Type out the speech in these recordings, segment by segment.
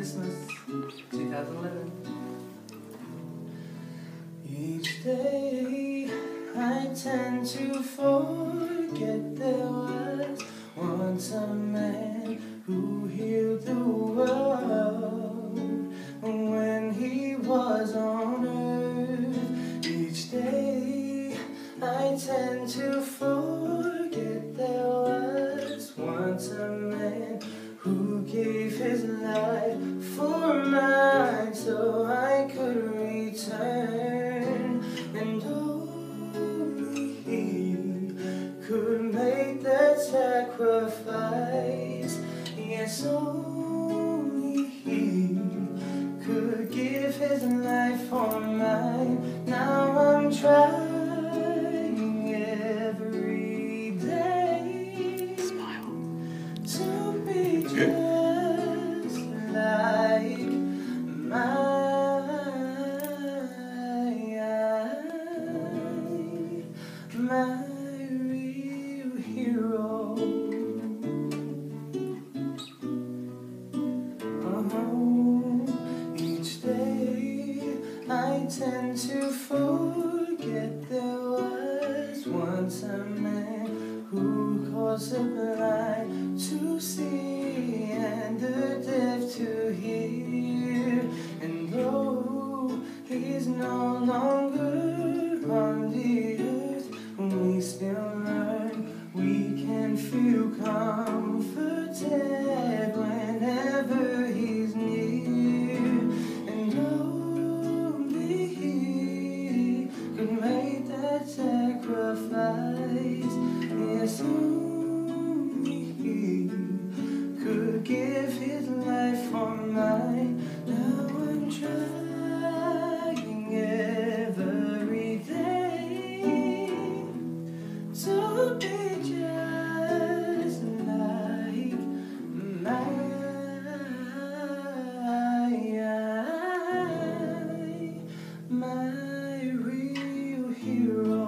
Christmas 2011. Each day I tend to forget there was once a man who healed the world when he was on earth. Each day I tend to forget there was once a man who gave his life for mine so I could return, and only he could make that sacrifice. Yes, only he could give his life for mine. Now I'm trying every day to be just like my real hero. Each day I tend to forget there was once a man who caused the blind to see and the deaf to hear. And though he's no longer on the earth, we still learn we can feel comforted whenever he's near. And only he could make that sacrifice. Yes, only he could give his life for mine. Now I'm trying every day to be just like my real hero.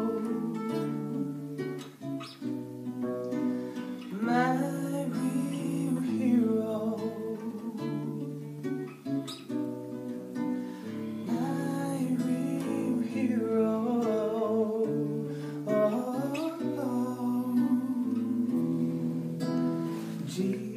My real hero. My real hero. Oh, Jesus.